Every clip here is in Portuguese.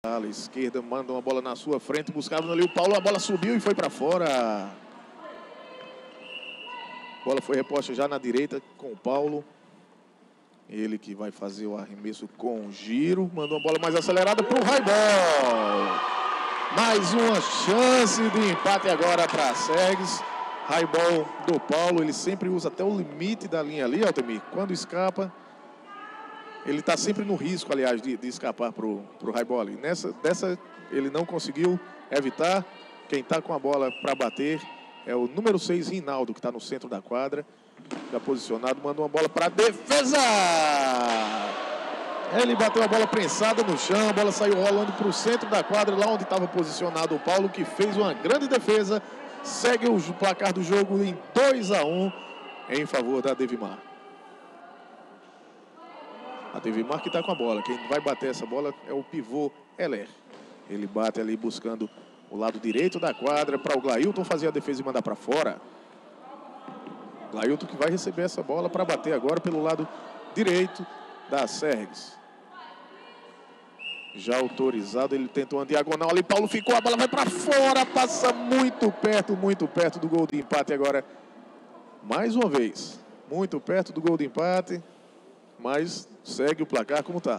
Ala esquerda, manda uma bola na sua frente, buscava ali o Paulo, a bola subiu e foi para fora. A bola foi reposta já na direita com o Paulo. Ele que vai fazer o arremesso com giro, mandou uma bola mais acelerada para o Highball. Mais uma chance de empate agora para a Sergues. Highball do Paulo, ele sempre usa até o limite da linha ali, Altemir. Quando escapa, ele está sempre no risco, aliás, de escapar para o Highball. Dessa ele não conseguiu evitar. Quem está com a bola para bater é o número 6, Rinaldo, que está no centro da quadra. Já posicionado, manda uma bola para a defesa. Ele bateu a bola prensada no chão, a bola saiu rolando para o centro da quadra, lá onde estava posicionado o Paulo, que fez uma grande defesa. Segue o placar do jogo em 2-1 em favor da Devimar. A Devimar que está com a bola. Quem vai bater essa bola é o pivô Heller. Ele bate ali buscando o lado direito da quadra para o Glailton fazer a defesa e mandar para fora. Glailton que vai receber essa bola para bater agora pelo lado direito da Sergues. Já autorizado, ele tentou uma diagonal ali, Paulo ficou, a bola vai para fora, passa muito perto do gol de empate agora. Mais uma vez, muito perto do gol de empate, mas segue o placar como está.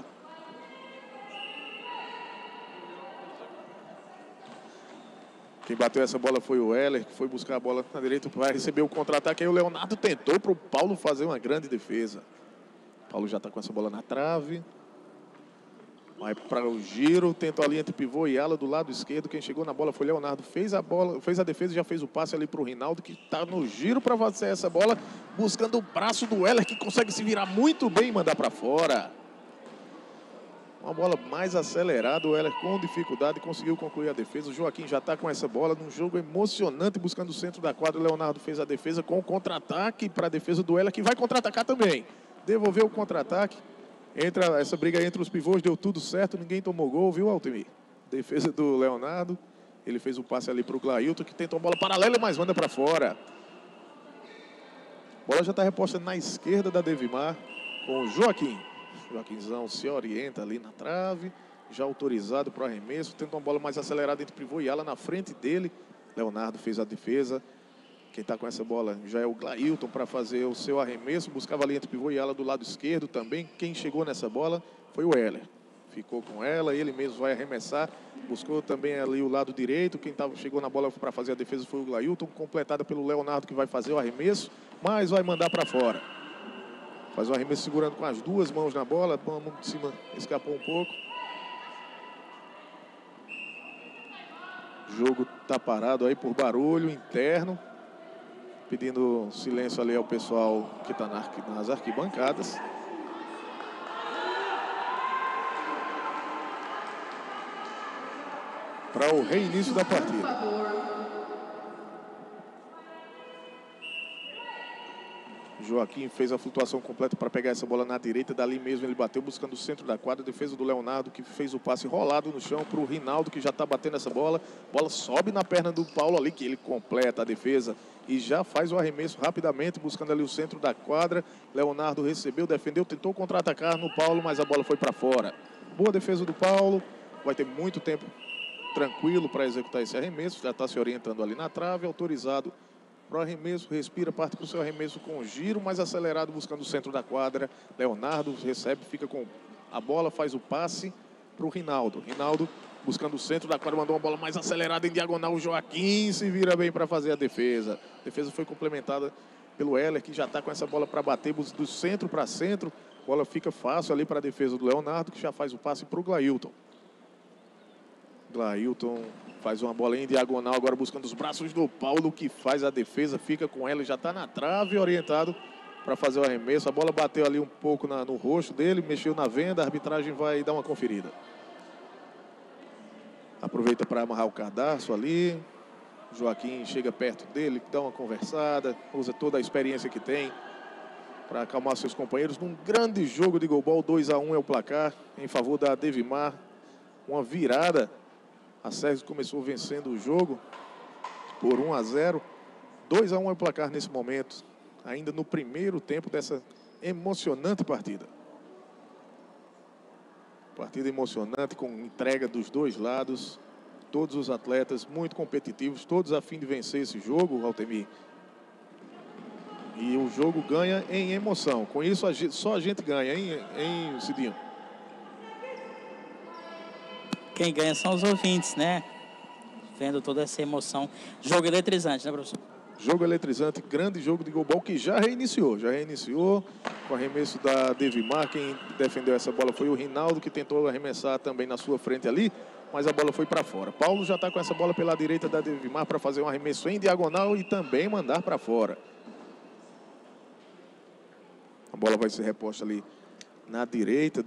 Quem bateu essa bola foi o Heller, que foi buscar a bola na direita, vai receber o contra-ataque. Aí o Leonardo tentou para o Paulo fazer uma grande defesa. O Paulo já está com essa bola na trave. Vai para o giro, tentou ali entre pivô e ala do lado esquerdo. Quem chegou na bola foi o Leonardo, fez a defesa e já fez o passe ali para o Rinaldo, que está no giro para fazer essa bola, buscando o braço do Heller, que consegue se virar muito bem e mandar para fora. Uma bola mais acelerada, o Heller com dificuldade conseguiu concluir a defesa. O Joaquim já está com essa bola num jogo emocionante, buscando o centro da quadra. O Leonardo fez a defesa com o contra-ataque para a defesa do Heller, que vai contra-atacar também. Devolveu o contra-ataque. Essa briga entre os pivôs deu tudo certo, ninguém tomou gol, viu, Altemir? Defesa do Leonardo, ele fez o passe ali para o Glailton, que tentou uma bola paralela, mas manda para fora. A bola já está reposta na esquerda da Devimar, com o Joaquim. Joaquimzão se orienta ali na trave, já autorizado para o arremesso, tenta uma bola mais acelerada entre pivô e ala na frente dele. Leonardo fez a defesa. Quem está com essa bola já é o Glailton para fazer o seu arremesso. Buscava ali entre pivô e ala do lado esquerdo também. Quem chegou nessa bola foi o Heller. Ficou com ela, ele mesmo vai arremessar. Buscou também ali o lado direito. Quem chegou na bola para fazer a defesa foi o Glailton. Completada pelo Leonardo, que vai fazer o arremesso, mas vai mandar para fora. Faz o arremesso segurando com as duas mãos na bola. A mão de cima escapou um pouco. O jogo está parado aí por barulho interno. Pedindo silêncio ali ao pessoal que está nas arquibancadas. Para o reinício da partida. Joaquim fez a flutuação completa para pegar essa bola na direita. Dali mesmo ele bateu buscando o centro da quadra. Defesa do Leonardo, que fez o passe rolado no chão para o Rinaldo, que já está batendo essa bola. Bola sobe na perna do Paulo ali, que ele completa a defesa e já faz o arremesso rapidamente, buscando ali o centro da quadra. Leonardo recebeu, defendeu, tentou contra-atacar no Paulo, mas a bola foi para fora. Boa defesa do Paulo. Vai ter muito tempo tranquilo para executar esse arremesso. Já está se orientando ali na trave, autorizado para o arremesso, respira, parte para o seu arremesso com giro mais acelerado, buscando o centro da quadra. Leonardo recebe, fica com a bola, faz o passe para o Rinaldo. Rinaldo buscando o centro da quadra, mandou uma bola mais acelerada em diagonal. O Joaquim se vira bem para fazer a defesa. A defesa foi complementada pelo Heller, que já está com essa bola para bater do centro para centro. A bola fica fácil ali para a defesa do Leonardo, que já faz o passe para o Glailton. Glailton faz uma bola em diagonal, agora buscando os braços do Paulo, que faz a defesa, fica com ela, já está na trave, orientado para fazer o arremesso. A bola bateu ali um pouco no rosto dele, mexeu na venda, a arbitragem vai dar uma conferida. Aproveita para amarrar o cadarço ali. Joaquim chega perto dele, dá uma conversada, usa toda a experiência que tem para acalmar seus companheiros. Num grande jogo de goalball, 2-1 é o placar em favor da Devimar. Uma virada. A Sergues começou vencendo o jogo por 1-0. 2-1 é o placar nesse momento, ainda no primeiro tempo dessa emocionante partida. Partida emocionante, com entrega dos dois lados. Todos os atletas muito competitivos, todos a fim de vencer esse jogo, Altemir. E o jogo ganha em emoção. Com isso, só a gente ganha, hein, Cidinho? Quem ganha são os ouvintes, né? Vendo toda essa emoção. Jogo eletrizante, né, professor? Jogo eletrizante, grande jogo de goalball que já reiniciou com o arremesso da Devimar. Quem defendeu essa bola foi o Rinaldo, que tentou arremessar também na sua frente ali, mas a bola foi para fora. Paulo já está com essa bola pela direita da Devimar para fazer um arremesso em diagonal e também mandar para fora. A bola vai ser reposta ali na direita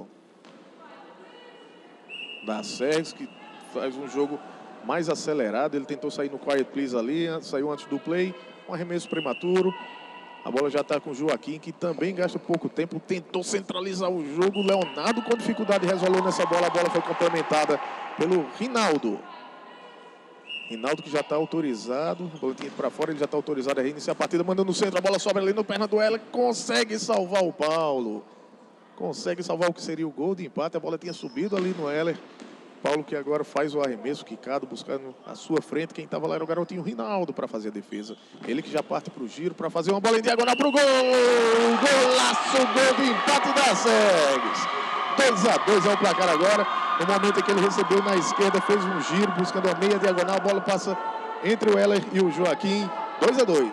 da Sergs, que faz um jogo mais acelerado. Ele tentou sair no quiet please ali, saiu antes do play, um arremesso prematuro. A bola já está com o Joaquim, que também gasta pouco tempo, tentou centralizar o jogo. Leonardo com dificuldade resolveu nessa bola, a bola foi complementada pelo Rinaldo. Rinaldo que já está autorizado, o boletim para fora, ele já está autorizado a reiniciar a partida, mandando no centro, a bola sobra ali no perna do Heller, consegue salvar o Paulo. Consegue salvar o que seria o gol de empate, a bola tinha subido ali no Heller. Paulo que agora faz o arremesso, quicado, buscando a sua frente. Quem estava lá era o garotinho Rinaldo para fazer a defesa. Ele que já parte para o giro para fazer uma bola em diagonal para o gol. Golaço, gol de empate da Sergs. 2-2 é o placar agora. No momento em que ele recebeu na esquerda, fez um giro, buscando a meia diagonal. A bola passa entre o Heller e o Joaquim. 2-2.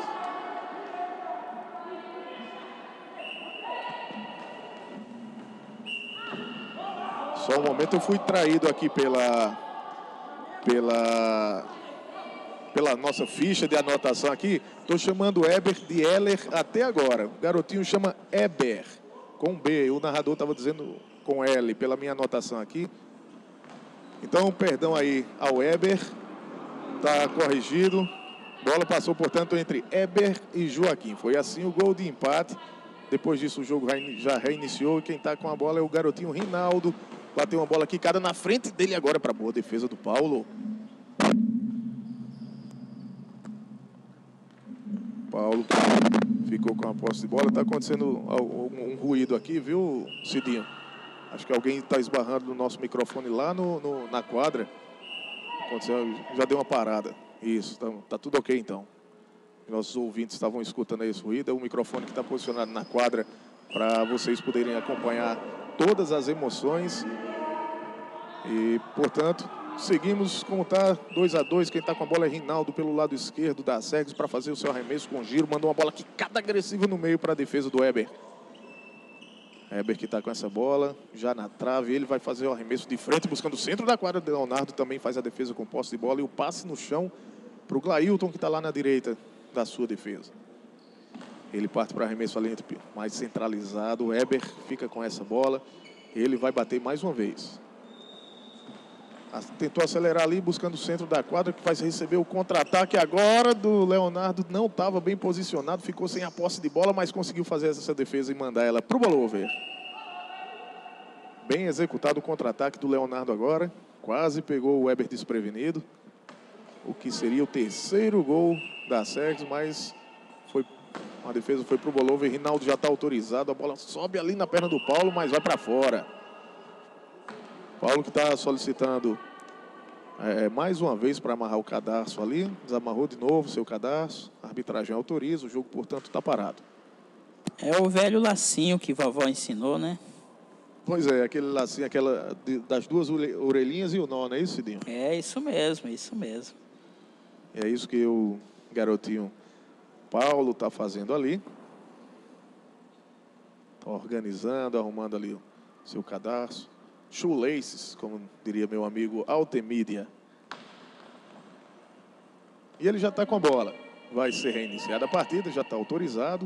Só um momento, eu fui traído aqui pela nossa ficha de anotação aqui. Estou chamando o Eber de Heller até agora. O garotinho chama Eber, com B. O narrador estava dizendo com L, pela minha anotação aqui. Então, perdão aí ao Eber. Está corrigido. Bola passou, portanto, entre Eber e Joaquim. Foi assim o gol de empate. Depois disso, o jogo já reiniciou. E quem está com a bola é o garotinho Rinaldo. Bateu uma bola quicada na frente dele agora para boa defesa do Paulo. Paulo ficou com a posse de bola. Está acontecendo um ruído aqui, viu, Cidinho? Acho que alguém está esbarrando no nosso microfone lá na quadra. Aconteceu, já deu uma parada. Isso, tá tudo ok então. Nossos ouvintes estavam escutando esse ruído. É o microfone que está posicionado na quadra para vocês poderem acompanhar todas as emoções. E, portanto, seguimos como está, 2-2. Quem está com a bola é Rinaldo pelo lado esquerdo da Sergs para fazer o seu arremesso com giro. Mandou uma bola quicada agressiva no meio para a defesa do Eber. Eber que está com essa bola, já na trave. Ele vai fazer o arremesso de frente, buscando o centro da quadra. Leonardo também faz a defesa com posse de bola. E o passe no chão para o Glailton, que está lá na direita da sua defesa. Ele parte para arremesso ali mais centralizado. O Eber fica com essa bola. Ele vai bater mais uma vez. Tentou acelerar ali, buscando o centro da quadra, que vai receber o contra-ataque agora do Leonardo. Não estava bem posicionado, ficou sem a posse de bola, mas conseguiu fazer essa defesa e mandar ela para o Bolover. Bem executado o contra-ataque do Leonardo agora. Quase pegou o Weber desprevenido. O que seria o terceiro gol da Sergs, mas a defesa foi para o Bolover. Rinaldo já está autorizado. A bola sobe ali na perna do Paulo, mas vai para fora. Paulo que está solicitando mais uma vez para amarrar o cadarço ali. Desamarrou de novo seu cadarço. A arbitragem autoriza. O jogo, portanto, está parado. É o velho lacinho que vovó ensinou, né? Pois é, aquele lacinho, das duas orelhinhas e o nó, não é isso, Cidinho? É isso mesmo, isso mesmo. É isso que o garotinho Paulo está fazendo ali. Tá organizando, arrumando ali o seu cadarço. Shoelaces, como diria meu amigo Altemídia. E ele já está com a bola. Vai ser reiniciada a partida, já está autorizado.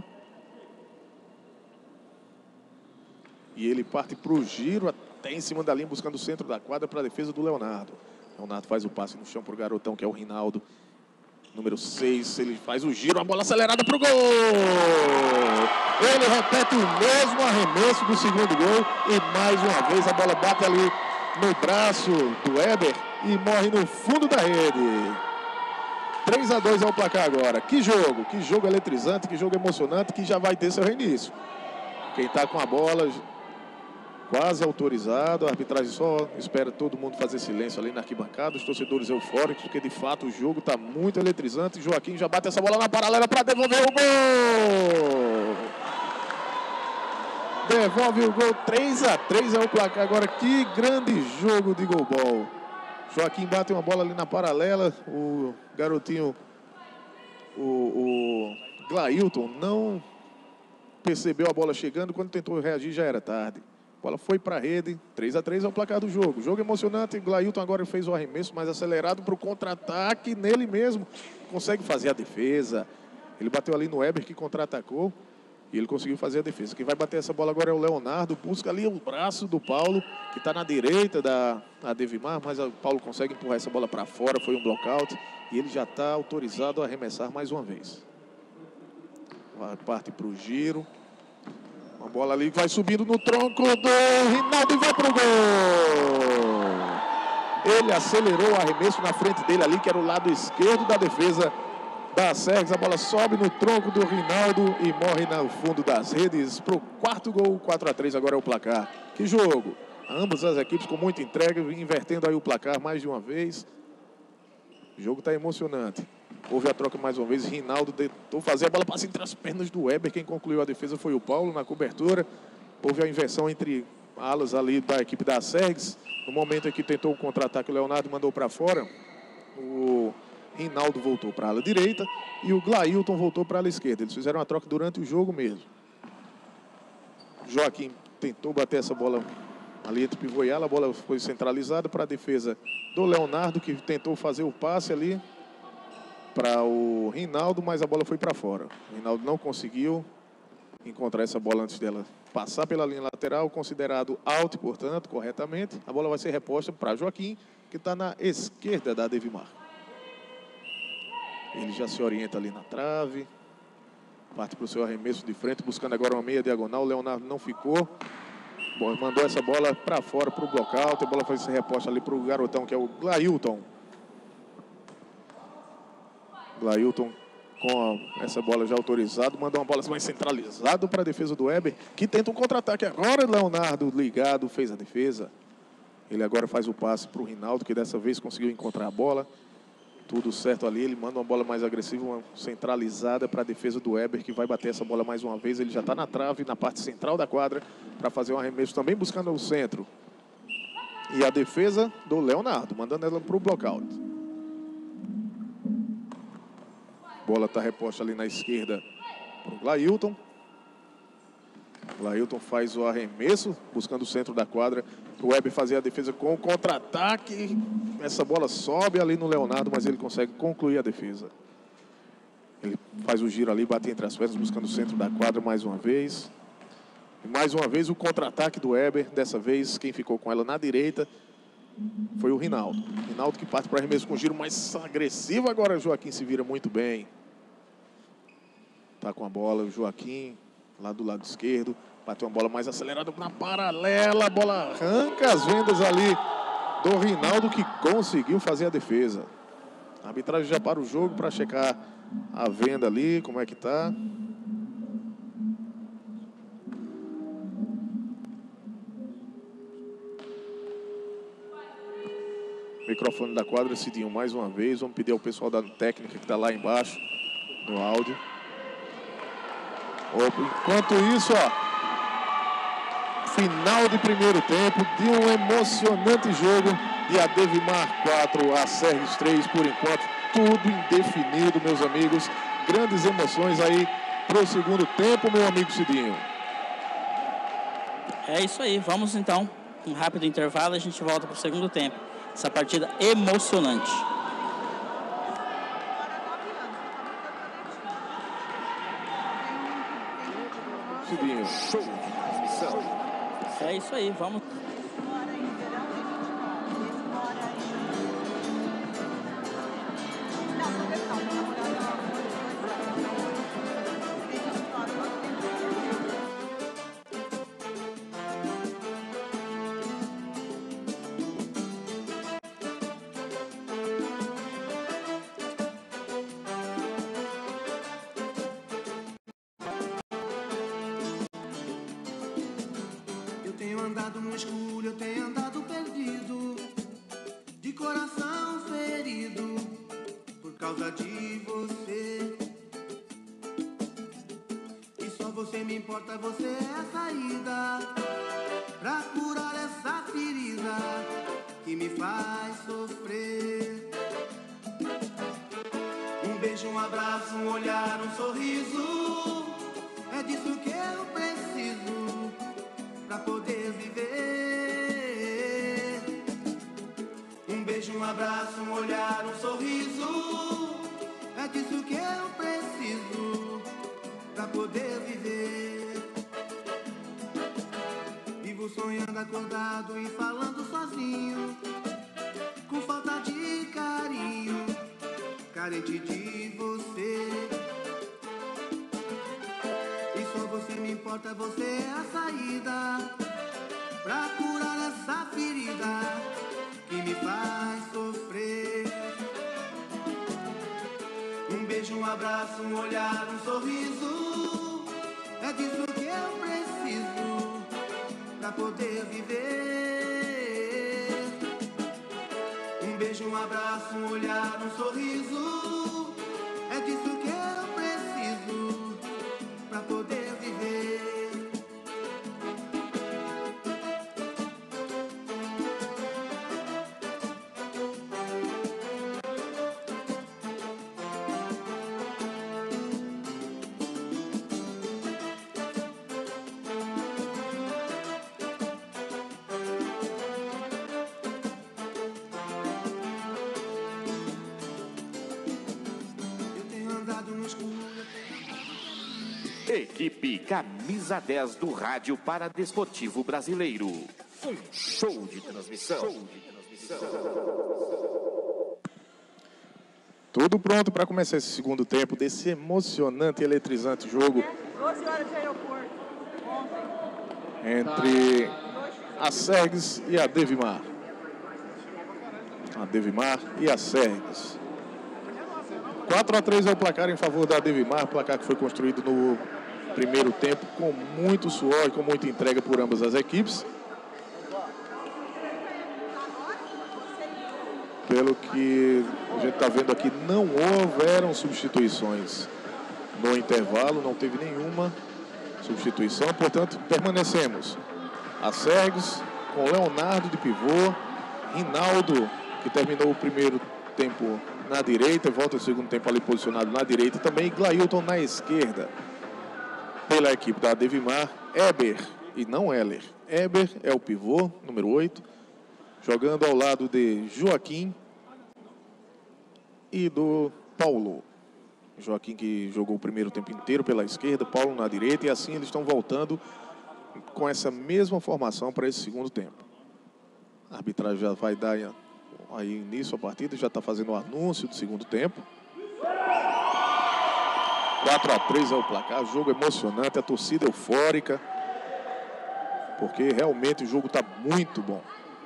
E ele parte para o giro, até em cima da linha, buscando o centro da quadra para a defesa do Leonardo. Leonardo faz o passe no chão para o garotão, que é o Rinaldo. Número 6, ele faz o giro, a bola acelerada para o gol! Ele repete o mesmo arremesso do segundo gol e mais uma vez a bola bate ali no braço do Eber e morre no fundo da rede. 3-2 é o placar agora. Que jogo eletrizante, que jogo emocionante, que já vai ter seu reinício. Quem está com a bola quase autorizado. A arbitragem só espera todo mundo fazer silêncio ali na arquibancada. Os torcedores eufóricos, porque de fato o jogo está muito eletrizante. Joaquim já bate essa bola na paralela para devolver o gol. Devolve o gol, 3-3 é o placar agora. Que grande jogo de golbol. Joaquim bate uma bola ali na paralela. O garotinho, o Glailton, não percebeu a bola chegando. Quando tentou reagir já era tarde. A bola foi para a rede. 3-3 é o placar do jogo. Jogo emocionante. Glailton agora fez o arremesso mais acelerado para o contra-ataque nele mesmo. Consegue fazer a defesa. Ele bateu ali no Weber, que contra-atacou. E ele conseguiu fazer a defesa. Quem vai bater essa bola agora é o Leonardo. Busca ali o braço do Paulo, que está na direita da Devimar, mas o Paulo consegue empurrar essa bola para fora. Foi um blockout. E ele já está autorizado a arremessar mais uma vez. Parte para o giro. Uma bola ali que vai subindo no tronco do Rinaldo e vai para o gol. Ele acelerou o arremesso na frente dele ali, que era o lado esquerdo da defesa da Sergs. A bola sobe no tronco do Rinaldo e morre no fundo das redes para o quarto gol. 4-3 agora é o placar. Que jogo! Ambas as equipes com muita entrega, invertendo aí o placar mais de uma vez. O jogo está emocionante. Houve a troca mais uma vez. Rinaldo tentou fazer a bola passar entre as pernas do Weber. Quem concluiu a defesa foi o Paulo na cobertura. Houve a inversão entre alas ali da equipe da Sergs. No momento em que tentou o contra-ataque, o Leonardo mandou para fora. O Rinaldo voltou para a ala direita e o Glailton voltou para a ala esquerda. Eles fizeram a troca durante o jogo mesmo. Joaquim tentou bater essa bola ali entre pivô e ala. A bola foi centralizada para a defesa do Leonardo, que tentou fazer o passe ali para o Rinaldo, mas a bola foi para fora. O Rinaldo não conseguiu encontrar essa bola antes dela passar pela linha lateral, considerado out, portanto, corretamente. A bola vai ser reposta para Joaquim, que está na esquerda da Devimar. Ele já se orienta ali na trave. Parte para o seu arremesso de frente, buscando agora uma meia diagonal. O Leonardo não ficou. Bom, mandou essa bola para fora para o blockout. A bola foi ser reposta ali para o garotão, que é o Glailton. Glailton com essa bola já autorizado. Mandou uma bola mais centralizada para a defesa do Weber, que tenta um contra-ataque. Agora Leonardo ligado, fez a defesa. Ele agora faz o passe para o Rinaldo, que dessa vez conseguiu encontrar a bola. Tudo certo ali, ele manda uma bola mais agressiva, uma centralizada para a defesa do Weber, que vai bater essa bola mais uma vez. Ele já está na trave, na parte central da quadra, para fazer um arremesso também buscando o centro. E a defesa do Leonardo, mandando ela para o blockout. Bola está reposta ali na esquerda para o Glailton. Glailton faz o arremesso, buscando o centro da quadra. O Weber fazia a defesa com o contra-ataque. Essa bola sobe ali no Leonardo, mas ele consegue concluir a defesa. Ele faz o giro ali, bate entre as pernas, buscando o centro da quadra mais uma vez. E mais uma vez o contra-ataque do Weber. Dessa vez, quem ficou com ela na direita foi o Rinaldo. Rinaldo que parte para arremesso com giro mais agressivo. Agora o Joaquim se vira muito bem. Tá com a bola o Joaquim lá do lado esquerdo. Bateu uma bola mais acelerada na paralela. A bola arranca as vendas ali do Rinaldo, que conseguiu fazer a defesa. A arbitragem já para o jogo para checar a venda ali, como é que tá. Microfone da quadra, Cidinho, mais uma vez. Vamos pedir ao pessoal da técnica que está lá embaixo no áudio. Enquanto isso, ó, final de primeiro tempo de um emocionante jogo de a Devimar 4, a Sergs 3, por enquanto, tudo indefinido, meus amigos. Grandes emoções aí para o segundo tempo, meu amigo Cidinho. É isso aí, vamos então, um rápido intervalo, a gente volta para o segundo tempo. Essa partida emocionante. Cidinho. É isso aí, vamos. coração ferido por causa de você. E só você me importa, você é a saída pra curar essa ferida que me faz sofrer. Um beijo, um abraço, um olhar, um sorriso, é disso que eu preciso pra poder viver. Um beijo, um abraço, um olhar, um sorriso, é disso que eu preciso pra poder viver. Vivo sonhando acordado e falando sozinho, com falta de carinho, carente de você. E só você me importa, você é a saída pra curar essa ferida que me faz sofrer. Um beijo, um abraço, um olhar, um sorriso, é disso que eu preciso pra poder viver. Um beijo, um abraço, um olhar, um sorriso, é disso que eu preciso pra poder viver. Equipe Camisa 10 do Rádio Paradesportivo Brasileiro. Um show de transmissão. Tudo pronto para começar esse segundo tempo desse emocionante e eletrizante jogo 12 horas de aeroporto ontem. entre a Sergues e a Devimar. A Devimar e a Sergues. 4-3 é o placar em favor da Devimar, placar que foi construído no primeiro tempo com muito suor e com muita entrega por ambas as equipes. Pelo que a gente está vendo aqui, não houveram substituições no intervalo, não teve nenhuma substituição, portanto permanecemos. A Sergues com Leonardo de pivô, Rinaldo, que terminou o primeiro tempo na direita, volta o segundo tempo ali posicionado na direita também, Glailton na esquerda. Pela equipe da Devimar, Eber e não Heller. Eber é o pivô, número 8, jogando ao lado de Joaquim e do Paulo. Joaquim que jogou o primeiro tempo inteiro pela esquerda, Paulo na direita, e assim eles estão voltando com essa mesma formação para esse segundo tempo. A arbitragem já vai dar aí início à partida, já está fazendo o anúncio do segundo tempo. 4-3 é o placar, jogo emocionante, a torcida eufórica, porque realmente o jogo está muito bom.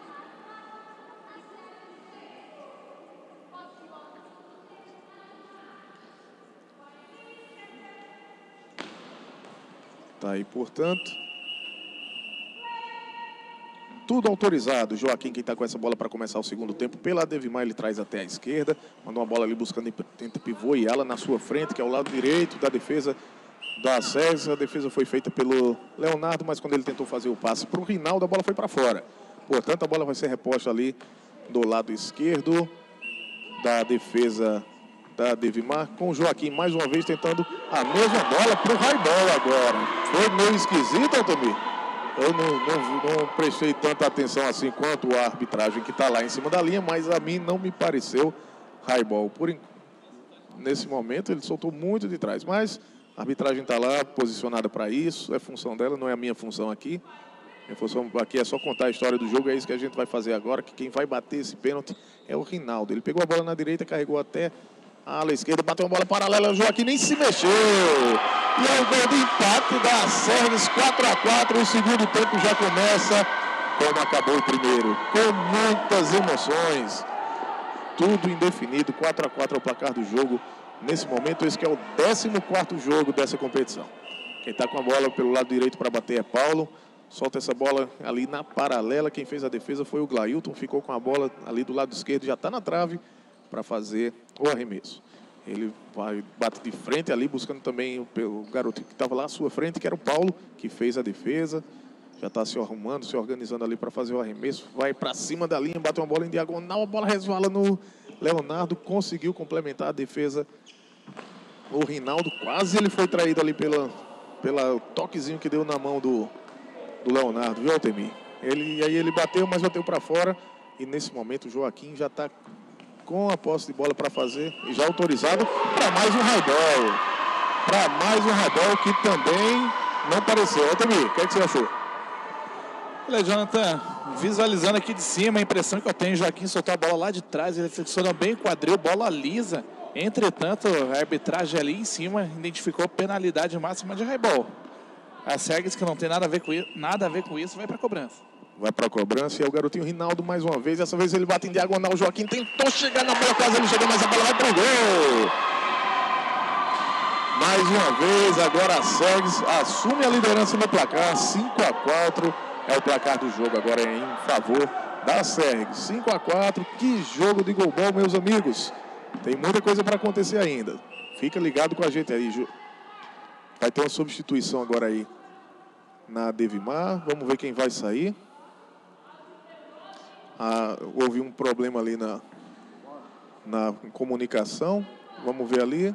Tá aí, portanto, tudo autorizado. Joaquim, quem está com essa bola para começar o segundo tempo, pela Devimar, ele traz até a esquerda, mandou uma bola ali buscando entre pivô e ala na sua frente, que é o lado direito da defesa da César. A defesa foi feita pelo Leonardo, mas quando ele tentou fazer o passe para o Rinaldo, a bola foi para fora. Portanto, a bola vai ser reposta ali do lado esquerdo da defesa da Devimar, com o Joaquim mais uma vez tentando a mesma bola para o highball agora. Foi meio esquisito, Altomir. Eu não prestei tanta atenção assim quanto a arbitragem que está lá em cima da linha, mas a mim não me pareceu highball. Nesse momento ele soltou muito de trás, mas a arbitragem está lá posicionada para isso, é função dela, não é a minha função aqui. Minha função aqui é só contar a história do jogo, é isso que a gente vai fazer agora, que quem vai bater esse pênalti é o Rinaldo. Ele pegou a bola na direita, carregou até a ala esquerda, bateu uma bola paralela, o Joaquim nem se mexeu. E é o gol do empate da Sergues, 4-4, o segundo tempo já começa como acabou o primeiro, com muitas emoções, tudo indefinido, 4-4 é o placar do jogo nesse momento. Esse que é o 14º jogo dessa competição. Quem está com a bola pelo lado direito para bater é Paulo, Solta essa bola ali na paralela. Quem fez a defesa foi o Glailton. Ficou com a bola ali do lado esquerdo. Já está na trave para fazer o arremesso. Ele bate de frente ali, buscando também o garoto que estava lá à sua frente, que era o Paulo, que fez a defesa. Já está se arrumando, se organizando ali para fazer o arremesso. Vai para cima da linha, bate uma bola em diagonal. A bola resvala no Leonardo. Conseguiu complementar a defesa. O Rinaldo quase ele foi traído ali pela toquezinho que deu na mão do Leonardo, viu, Altemir? Aí ele bateu, mas bateu para fora. E nesse momento o Joaquim já está com a posse de bola para fazer e já autorizado para mais um highball. Para mais um highball que também não apareceu. Altemir, o que você achou? Olha, Jonathan, visualizando aqui de cima, a impressão que eu tenho, Joaquim soltou a bola lá de trás, ele flexiona bem o quadril, bola lisa. Entretanto, a arbitragem ali em cima identificou penalidade máxima de highball. A Sergues, que não tem nada a ver com isso, vai para a cobrança. Vai para a cobrança e é o garotinho Rinaldo mais uma vez. Dessa vez ele bate em diagonal. O Joaquim tentou chegar na bola, quase ele chegou, mas a bola vai para o gol. Mais uma vez, agora a Sergues assume a liderança no placar. 5-4 é o placar do jogo agora em favor da Sergues. 5-4, que jogo de golbol, meus amigos. Tem muita coisa para acontecer ainda. Fica ligado com a gente aí. Vai ter uma substituição agora aí na Devimar. Vamos ver quem vai sair. Houve um problema ali na comunicação. Vamos ver ali.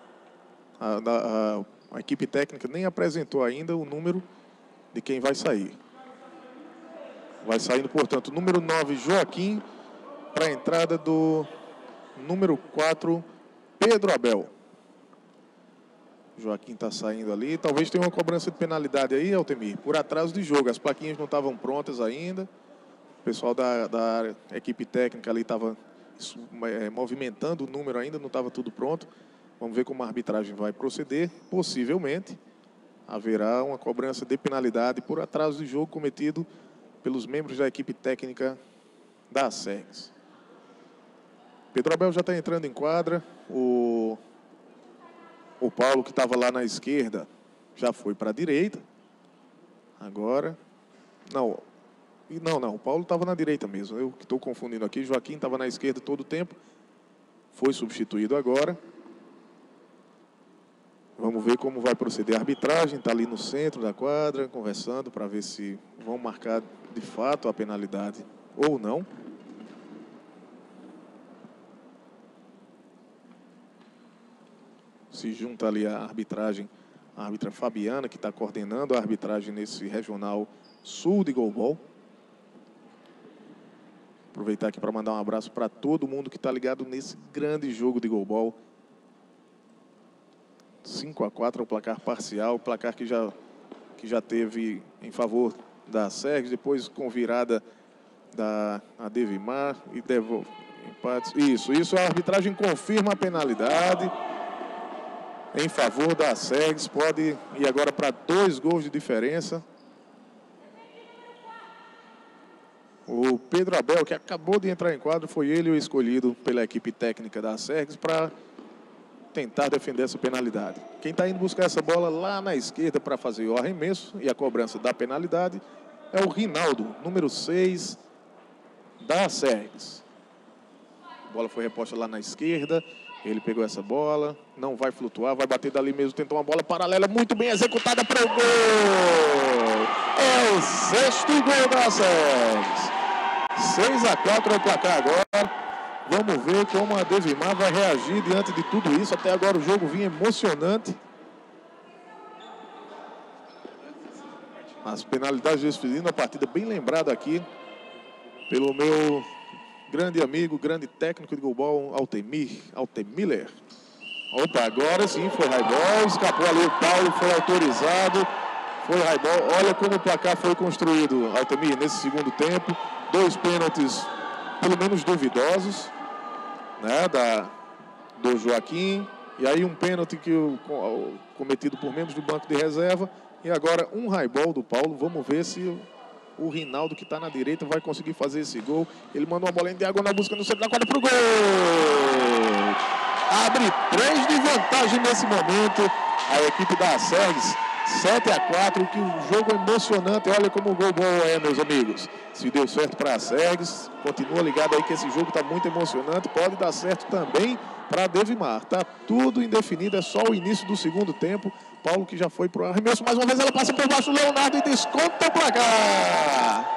A equipe técnica nem apresentou ainda o número de quem vai sair. Vai saindo, portanto, o número 9, Joaquim, para a entrada do número 4, Pedro Abel. Joaquim está saindo ali. Talvez tenha uma cobrança de penalidade aí, Altemir, por atraso de jogo. As plaquinhas não estavam prontas ainda. O pessoal da equipe técnica ali estava movimentando o número ainda, não estava tudo pronto. Vamos ver como a arbitragem vai proceder. Possivelmente haverá uma cobrança de penalidade por atraso de jogo cometido pelos membros da equipe técnica da Sergues. Pedro Abel já está entrando em quadra. O Paulo, que estava lá na esquerda, já foi para a direita. Agora, não, o Paulo estava na direita mesmo. Eu que estou confundindo aqui. Joaquim estava na esquerda todo o tempo. Foi substituído agora. Vamos ver como vai proceder a arbitragem. Está ali no centro da quadra, conversando para ver se vão marcar de fato a penalidade ou não. Se junta ali a arbitragem, a árbitra Fabiana, que está coordenando a arbitragem nesse regional sul de golbol. Aproveitar aqui para mandar um abraço para todo mundo que está ligado nesse grande jogo de golbol. 5-4 é o placar parcial, o placar que já teve em favor da Sergues, depois com virada da Devimar e devolve empates. Isso, a arbitragem confirma a penalidade em favor da Sergues, pode ir agora para 2 gols de diferença. O Pedro Abel, que acabou de entrar em quadro, foi ele o escolhido pela equipe técnica da Sergues para tentar defender essa penalidade. Quem está indo buscar essa bola lá na esquerda para fazer o arremesso e a cobrança da penalidade é o Rinaldo, número 6 da Sergues. A bola foi reposta lá na esquerda. Ele pegou essa bola, não vai flutuar, vai bater dali mesmo, tentou uma bola paralela, muito bem executada para o gol! É o 6º gol da Sergues. 6-4 é o placar agora. Vamos ver como a Devimar vai reagir diante de tudo isso. Até agora o jogo vinha emocionante. As penalidades despedindo, a partida bem lembrada aqui pelo meu grande amigo, grande técnico de golbol, Altemiller. Opa, agora sim foi highball, escapou ali o Paulo, foi autorizado, foi highball. Olha como o placar foi construído, Altemir, nesse segundo tempo. 2 pênaltis, pelo menos duvidosos, né, do Joaquim. E aí um pênalti cometido por membros do banco de reserva. E agora um highball do Paulo. Vamos ver se o Rinaldo, que está na direita, vai conseguir fazer esse gol. Ele mandou uma bola em diagonal, busca no centro da quadra para o gol. Abre 3 de vantagem nesse momento. A equipe da Sergues 7-4, que um jogo emocionante. Olha como o gol bom é, meus amigos. Se deu certo para a Sergues, continua ligado aí que esse jogo está muito emocionante. Pode dar certo também para a Devimar. Tá tudo indefinido, é só o início do segundo tempo. Paulo que já foi para o arremesso. Mais uma vez ela passa por baixo do Leonardo e desconta o placar.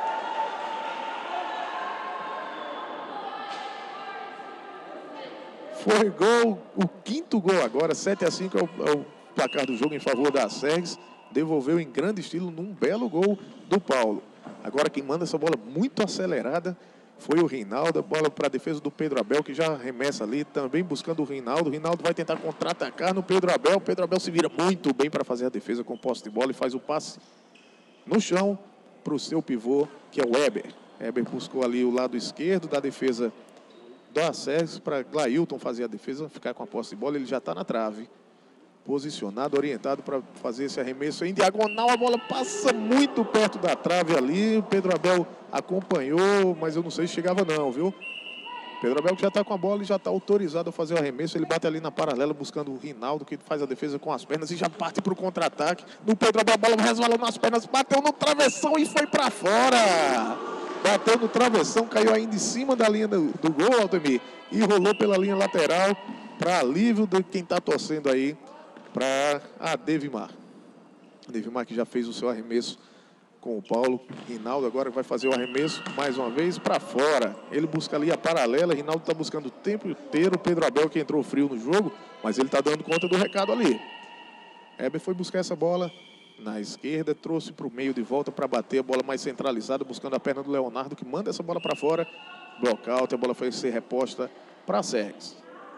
Foi gol, o quinto gol agora, 7-5 é o placar do jogo em favor da Sergues. Devolveu em grande estilo num belo gol do Paulo. Agora quem manda essa bola muito acelerada foi o Rinaldo. A bola para a defesa do Pedro Abel, que já arremessa ali, também buscando o Rinaldo. O Rinaldo vai tentar contra-atacar no Pedro Abel. O Pedro Abel se vira muito bem para fazer a defesa com posse de bola e faz o passe no chão para o seu pivô, que é o Weber. Weber buscou ali o lado esquerdo da defesa da Sergues para Glailton fazer a defesa, ficar com a posse de bola. Ele já está na trave, posicionado, orientado para fazer esse arremesso em diagonal. A bola passa muito perto da trave ali. O Pedro Abel acompanhou, mas eu não sei se chegava não, viu? Pedro Abel que já está com a bola e já está autorizado a fazer o arremesso. Ele bate ali na paralela buscando o Rinaldo, que faz a defesa com as pernas e já parte para o contra-ataque. No Pedro Abel, a bola resvalou nas pernas, bateu no travessão e foi para fora. Bateu no travessão, caiu ainda em cima da linha do gol, Altemir, e rolou pela linha lateral para alívio de quem está torcendo aí para a Devimar. A Devimar que já fez o seu arremesso com o Paulo. Rinaldo agora vai fazer o arremesso mais uma vez para fora. Ele busca ali a paralela. Rinaldo está buscando o tempo inteiro. Pedro Abel que entrou frio no jogo, mas ele está dando conta do recado ali. Heber foi buscar essa bola na esquerda, trouxe para o meio de volta para bater a bola mais centralizada, buscando a perna do Leonardo, que manda essa bola para fora. Blockout, a bola foi ser reposta para a Sergues.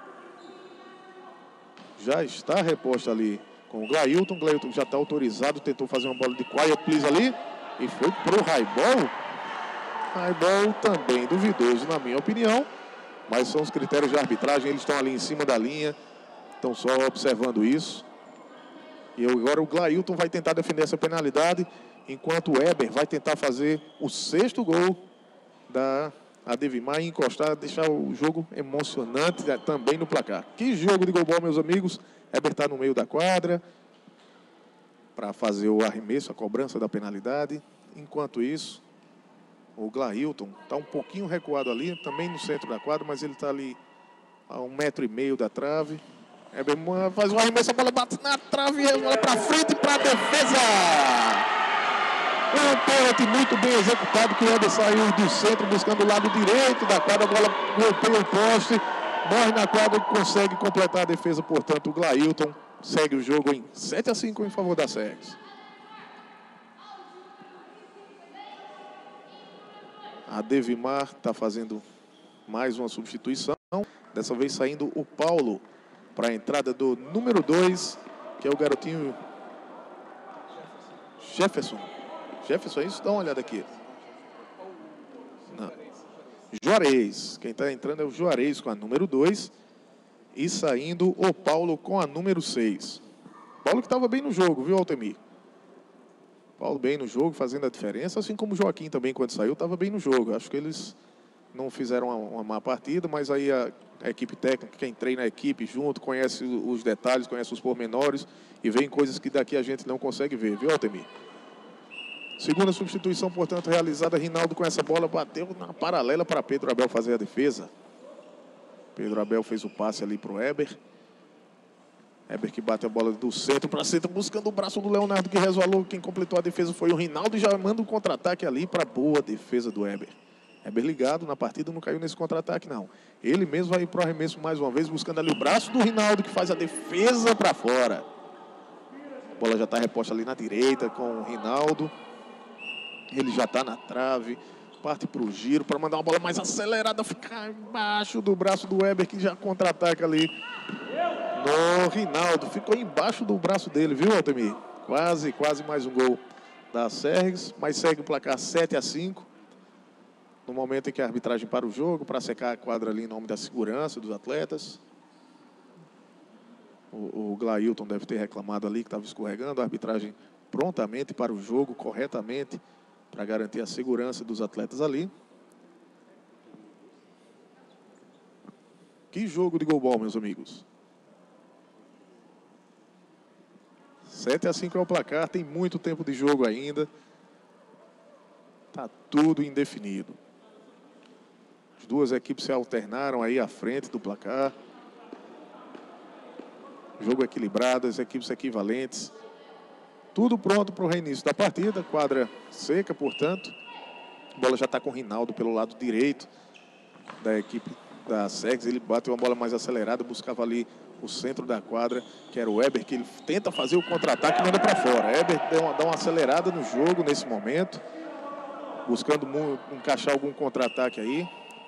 Já está reposta ali com o Glailton. Glailton já está autorizado, tentou fazer uma bola de quiet please ali e foi pro highball. Highball também duvidoso, na minha opinião, mas são os critérios de arbitragem. Eles estão ali em cima da linha, estão só observando isso. E agora o Glailton vai tentar defender essa penalidade, enquanto o Weber vai tentar fazer o sexto gol da Devimar e encostar, deixar o jogo emocionante também no placar. Que jogo de golbol, meus amigos. Weber está no meio da quadra para fazer o arremesso, a cobrança da penalidade. Enquanto isso, o Glailton está um pouquinho recuado ali, também no centro da quadra, mas ele está ali a 1,5 metro da trave. Weber faz o arremesso, a bola bate na trave e bola para frente e para a defesa. Um pênalti muito bem executado, que o Weber saiu do centro buscando o lado direito da quadra, a bola golpeia o poste, morre na quadra e consegue completar a defesa. Portanto, o Glailton segue o jogo em 7-5 em favor da Sergues. A Devimar está fazendo mais uma substituição, dessa vez saindo o Paulo para a entrada do número 2, que é o garotinho Jefferson. Jefferson, é isso? Dá uma olhada aqui. Não. Juarez. Quem está entrando é o Juarez com a número 2. E saindo o Paulo com a número 6. Paulo que estava bem no jogo, viu, Altemir? Paulo bem no jogo, fazendo a diferença. Assim como o Joaquim também, quando saiu, estava bem no jogo. Acho que eles não fizeram uma má partida, mas aí a equipe técnica, quem treina a equipe junto, conhece os detalhes, conhece os pormenores e vê coisas que daqui a gente não consegue ver, viu, Altemir? Segunda substituição, portanto, realizada. Rinaldo com essa bola bateu na paralela para Pedro Abel fazer a defesa. Pedro Abel fez o passe ali para o Weber. Weber que bate a bola do centro para centro, buscando o braço do Leonardo, que resvalou. Quem completou a defesa foi o Rinaldo e já manda um contra-ataque ali para boa defesa do Weber. Weber ligado na partida, não caiu nesse contra-ataque, não. Ele mesmo vai para o arremesso mais uma vez, buscando ali o braço do Rinaldo, que faz a defesa para fora. A bola já está reposta ali na direita com o Rinaldo. Ele já está na trave, parte para o giro, para mandar uma bola mais acelerada, ficar embaixo do braço do Weber, que já contra-ataca ali no Rinaldo. Ficou embaixo do braço dele, viu, Altemir? Quase mais um gol da Sergues, mas segue o placar 7-5. No momento em que a arbitragem para o jogo, para secar a quadra ali em nome da segurança dos atletas. O Glailton deve ter reclamado ali que estava escorregando. A arbitragem prontamente para o jogo, corretamente, para garantir a segurança dos atletas ali. Que jogo de golbol, meus amigos. 7-5 é o placar, tem muito tempo de jogo ainda. Tá tudo indefinido. As duas equipes se alternaram aí à frente do placar. Jogo equilibrado, as equipes equivalentes. Tudo pronto para o reinício da partida. Quadra seca, portanto. A bola já está com o Rinaldo pelo lado direito da equipe da Sergs. Ele bateu uma bola mais acelerada, buscava ali o centro da quadra, que era o Weber, que ele tenta fazer o contra-ataque e manda para fora. Weber dá uma acelerada no jogo nesse momento, buscando encaixar algum contra-ataque aí.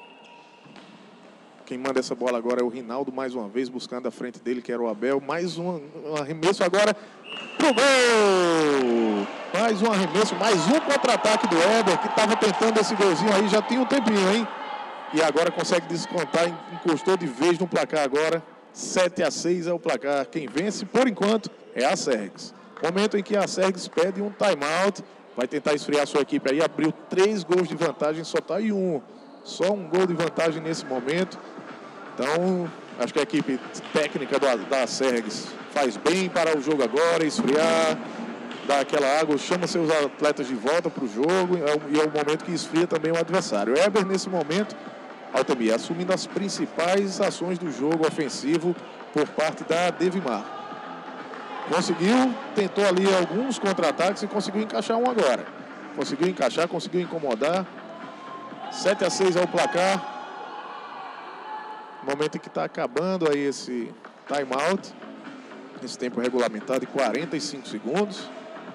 Quem manda essa bola agora é o Rinaldo, mais uma vez, buscando a frente dele, que era o Abel. Mais um arremesso agora pro gol! Mais um arremesso, mais um contra-ataque do Weber, que estava tentando esse golzinho aí, já tem um tempinho, hein? E agora consegue descontar, encostou de vez no placar agora. 7-6 é o placar. Quem vence, por enquanto, é a Sergs. Momento em que a Sergs pede um timeout, vai tentar esfriar sua equipe aí, abriu 3 gols de vantagem, só está em um. Só um gol de vantagem nesse momento. Então, acho que a equipe técnica da Sergs faz bem parar o jogo agora, esfriar, dar aquela água, chama seus atletas de volta para o jogo e é o momento que esfria também o adversário. O Weber, nesse momento, Altamir, assumindo as principais ações do jogo ofensivo por parte da Devimar. Conseguiu, tentou ali alguns contra-ataques e conseguiu encaixar um agora. Conseguiu encaixar, conseguiu incomodar. 7-6 é o placar. Momento em que está acabando aí esse timeout. Esse tempo regulamentado de 45 segundos.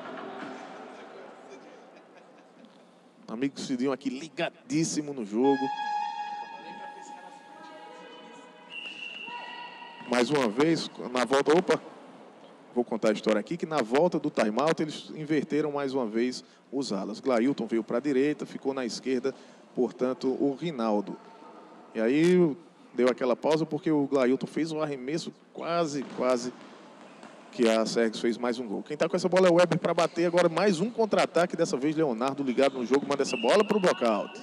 Amigo Cidinho aqui ligadíssimo no jogo. Mais uma vez, na volta... Opa! Vou contar a história aqui, que na volta do timeout eles inverteram mais uma vez os alas. Glailton veio para a direita, ficou na esquerda, portanto, o Rinaldo. E aí deu aquela pausa porque o Glailton fez um arremesso quase que a Sergs fez mais um gol. Quem está com essa bola é o Weber para bater agora mais um contra-ataque, dessa vez Leonardo ligado no jogo, manda essa bola para o blockout.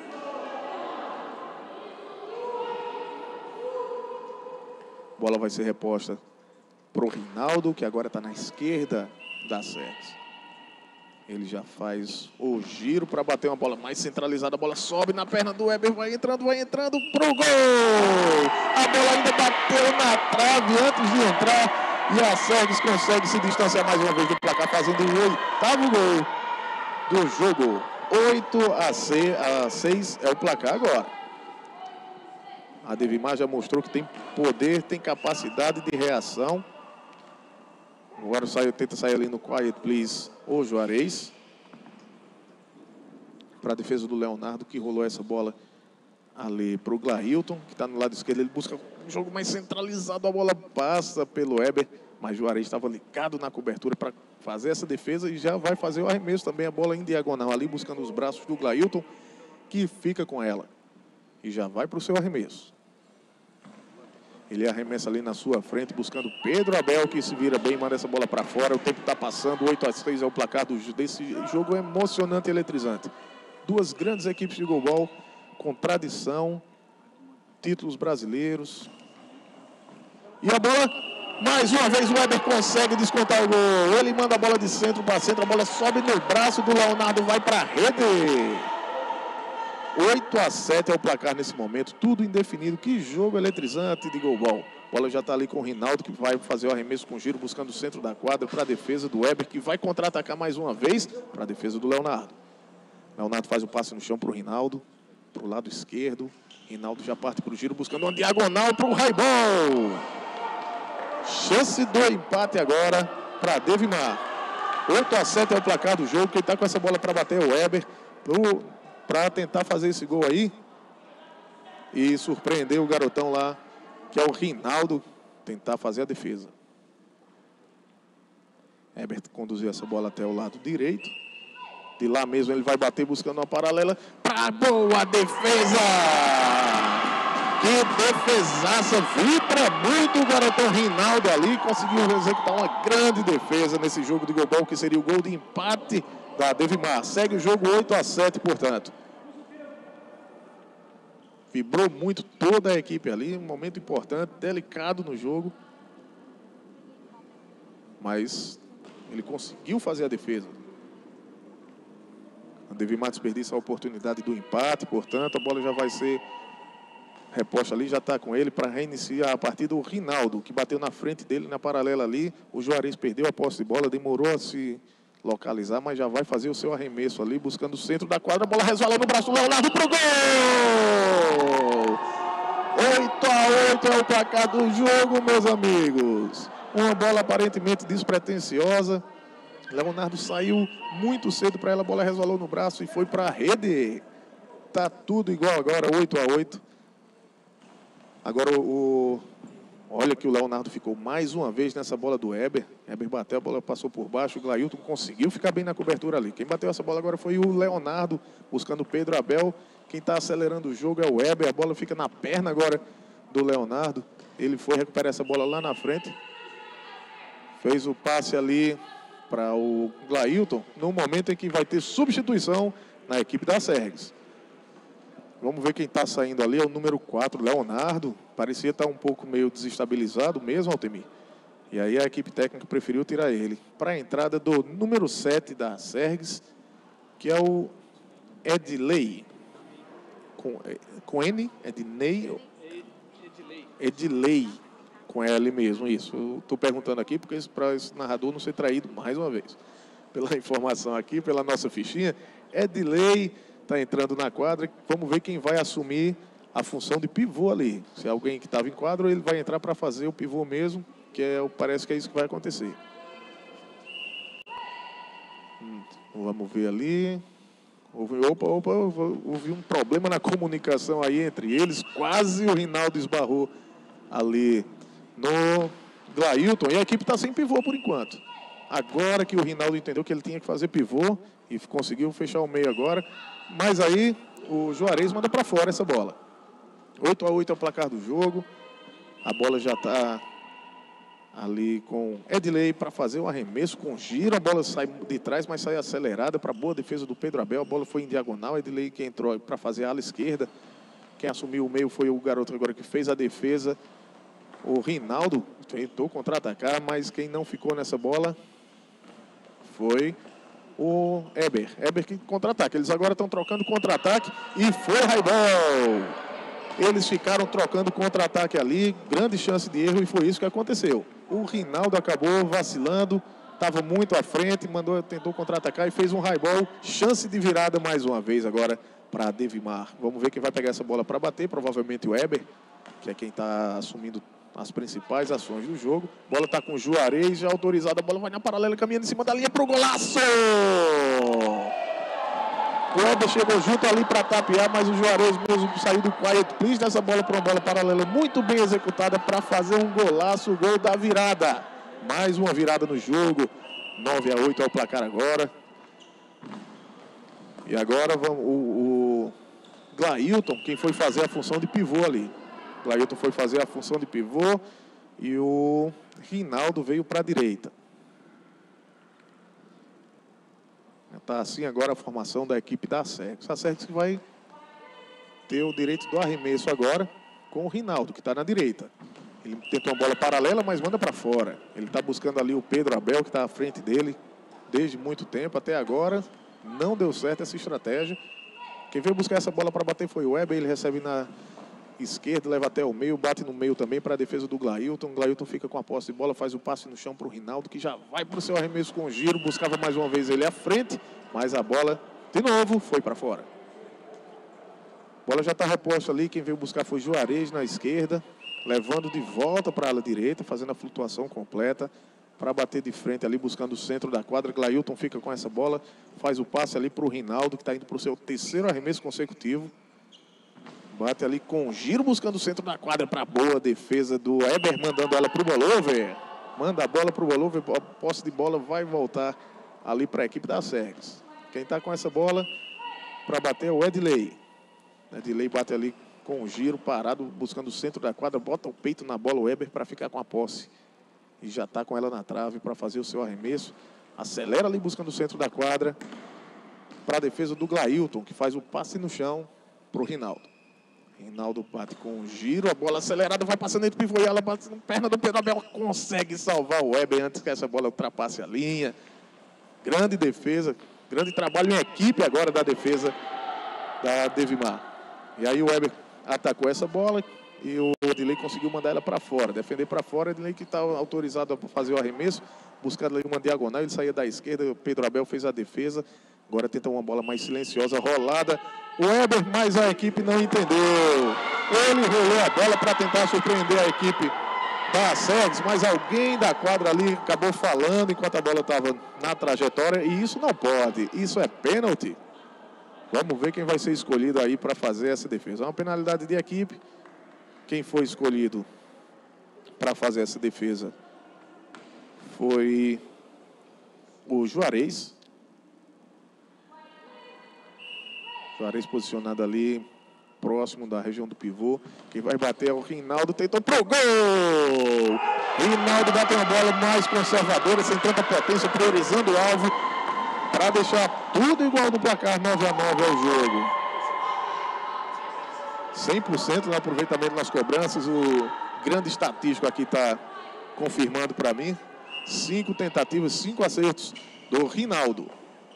A bola vai ser reposta para o Rinaldo, que agora está na esquerda da Sergs. Ele já faz o giro para bater uma bola mais centralizada. A bola sobe na perna do Weber, vai entrando pro gol! A bola ainda bateu na trave antes de entrar. E a Sergs consegue se distanciar mais uma vez do placar, fazendo o 8º gol do jogo. 8-6 é o placar agora. A Devimar já mostrou que tem poder, tem capacidade de reação. Agora tenta sair ali no quiet, please, o Juarez. Para a defesa do Leonardo, que rolou essa bola ali para o Glailton, que está no lado esquerdo. Ele busca um jogo mais centralizado, a bola passa pelo Weber, mas o Juarez estava ligado na cobertura para fazer essa defesa e já vai fazer o arremesso também. A bola em diagonal ali, buscando os braços do Glailton, que fica com ela. E já vai para o seu arremesso. Ele arremessa ali na sua frente, buscando Pedro Abel, que se vira bem, manda essa bola para fora. O tempo está passando, 8-6 é o placar desse jogo emocionante e eletrizante. Duas grandes equipes de goalball, com tradição, títulos brasileiros. E a bola, mais uma vez o Weber consegue descontar o gol. Ele manda a bola de centro para centro, a bola sobe no braço do Leonardo, vai para a rede. 8-7 é o placar nesse momento, tudo indefinido. Que jogo eletrizante de goalball. A bola já está ali com o Rinaldo, que vai fazer o arremesso com giro, buscando o centro da quadra para a defesa do Weber, que vai contra-atacar mais uma vez para a defesa do Leonardo. Leonardo faz o passe no chão para o Rinaldo, para o lado esquerdo. Rinaldo já parte para o giro, buscando uma diagonal para o Raibol. Chance do empate agora para Devimar. 8-7 é o placar do jogo. Quem está com essa bola para bater é o Weber, para tentar fazer esse gol aí e surpreender o garotão lá, que é o Rinaldo, tentar fazer a defesa. Herbert conduziu essa bola até o lado direito. De lá mesmo ele vai bater buscando uma paralela para boa defesa. Que defesaça, vibra muito o garotão Rinaldo ali, conseguiu executar uma grande defesa nesse jogo de goalball, que seria o gol de empate da Devimar. Segue o jogo 8-7, portanto. Vibrou muito toda a equipe ali, um momento importante, delicado no jogo. Mas Ele conseguiu fazer a defesa. O Devimar desperdiça a oportunidade do empate, portanto, a bola já vai ser reposta ali, já está com ele para reiniciar a partir do Rinaldo, que bateu na frente dele, na paralela ali. O Juarez perdeu a posse de bola, demorou a se localizar, mas já vai fazer o seu arremesso ali, buscando o centro da quadra. A bola resvala no braço do Leonardo pro gol! 8-8 é o placar do jogo, meus amigos. Uma bola aparentemente despretensiosa. Leonardo saiu muito cedo para ela, a bola resvalou no braço e foi para a rede. Tá tudo igual agora, 8-8. Agora olha que o Leonardo ficou mais uma vez nessa bola do Heber. Heber bateu, a bola passou por baixo, o Glailton conseguiu ficar bem na cobertura ali. Quem bateu essa bola agora foi o Leonardo, buscando o Pedro Abel. Quem está acelerando o jogo é o Heber, a bola fica na perna agora do Leonardo. Ele foi recuperar essa bola lá na frente. Fez o passe ali para o Glailton, no momento em que vai ter substituição na equipe da Sergues. Vamos ver quem está saindo ali, é o número 4, Leonardo. Parecia estar um pouco meio desestabilizado mesmo, Altemir. E aí a equipe técnica preferiu tirar ele. Para a entrada do número 7 da Sergues, que é o Edilei. Com N? Ednei? Edilei. Com L mesmo, isso. Eu estou perguntando aqui porque para esse narrador não ser traído mais uma vez. Pela informação aqui, pela nossa fichinha, Edilei está entrando na quadra. Vamos ver quem vai assumir a função de pivô ali. Se é alguém que estava em quadro, ele vai entrar para fazer o pivô mesmo, parece que é isso que vai acontecer. Vamos ver ali. Houve um problema na comunicação aí entre eles. Quase o Rinaldo esbarrou ali no Glailton. E a equipe está sem pivô por enquanto. Agora que o Rinaldo entendeu que ele tinha que fazer pivô e conseguiu fechar o meio agora. Mas aí o Juarez manda para fora essa bola. 8-8 é o placar do jogo. A bola já está ali com Edilei para fazer o arremesso com giro. A bola sai de trás, mas sai acelerada para boa defesa do Pedro Abel. A bola foi em diagonal. Edilei que entrou para fazer a ala esquerda. Quem assumiu o meio foi o garoto agora que fez a defesa. O Rinaldo tentou contra-atacar, mas quem não ficou nessa bola foi o Heber. Heber que contra-ataque. Eles agora estão trocando contra-ataque e foi highball. Eles ficaram trocando contra-ataque ali. Grande chance de erro e foi isso que aconteceu. O Rinaldo acabou vacilando. Estava muito à frente, tentou contra-atacar e fez um highball. Chance de virada mais uma vez agora para Devimar. Vamos ver quem vai pegar essa bola para bater. Provavelmente o Heber, que é quem está assumindo as principais ações do jogo. Bola está com o Juarez, já autorizada. A bola vai na paralela, caminhando em cima da linha para o golaço! O Heber chegou junto ali para tapear, mas o Juarez mesmo saiu do quiet please nessa bola para uma bola paralela muito bem executada para fazer um golaço, o gol da virada. Mais uma virada no jogo. 9-8 é o placar agora. E agora o Glailton, quem foi fazer a função de pivô ali. O Glailton foi fazer a função de pivô e o Rinaldo veio para a direita. Está assim agora a formação da equipe da Sergues. A Sergues que vai ter o direito do arremesso agora com o Rinaldo, que está na direita. Ele tentou uma bola paralela, mas manda para fora. Ele está buscando ali o Pedro Abel, que está à frente dele desde muito tempo. Até agora não deu certo essa estratégia. Quem veio buscar essa bola para bater foi o Weber. Ele recebe na esquerda, leva até o meio, bate no meio também para a defesa do Glailton. O Glailton fica com a posse de bola, faz o passe no chão para o Rinaldo, que já vai para o seu arremesso com giro. Buscava mais uma vez ele à frente, mas a bola, de novo, foi para fora. A bola já está reposta ali. Quem veio buscar foi Juarez na esquerda, levando de volta para a ala direita, fazendo a flutuação completa para bater de frente ali, buscando o centro da quadra. Glailton fica com essa bola, faz o passe ali para o Rinaldo, que está indo para o seu terceiro arremesso consecutivo. Bate ali com giro, buscando o centro da quadra para a boa defesa do Heber, mandando ela para o Bolover. Manda a bola para o Bolover, a posse de bola vai voltar ali para a equipe da Sergues. Quem está com essa bola para bater é o Edilei. Edilei bate ali com o giro, parado, buscando o centro da quadra, bota o peito na bola o Heber para ficar com a posse. E já está com ela na trave para fazer o seu arremesso. Acelera ali buscando o centro da quadra para a defesa do Glailton, que faz o passe no chão para o Rinaldo. Rinaldo bate com um giro, a bola acelerada, vai passando entre o pivô e ela bate na perna do Pedro Abel, consegue salvar o Weber antes que essa bola ultrapasse a linha. Grande defesa, grande trabalho em equipe agora da defesa da Devimar. E aí o Weber atacou essa bola e o Edilei conseguiu mandar ela para fora, defender para fora. Edilei que está autorizado a fazer o arremesso, buscando ali uma diagonal, ele saía da esquerda, o Pedro Abel fez a defesa. Agora tenta uma bola mais silenciosa, rolada. O Weber, mas a equipe não entendeu. Ele rolou a bola para tentar surpreender a equipe da SEGS, mas alguém da quadra ali acabou falando enquanto a bola estava na trajetória. E isso não pode, isso é pênalti. Vamos ver quem vai ser escolhido aí para fazer essa defesa. É uma penalidade de equipe. Quem foi escolhido para fazer essa defesa foi o Juarez. Juarez posicionado ali, próximo da região do pivô. Quem vai bater é o Rinaldo, tentou pro gol! Rinaldo bate uma bola mais conservadora, sem tanta potência, priorizando o alvo, para deixar tudo igual no placar, 9-9 ao jogo. 100% no aproveitamento nas cobranças, o grande estatístico aqui está confirmando para mim. 5 tentativas, 5 acertos do Rinaldo.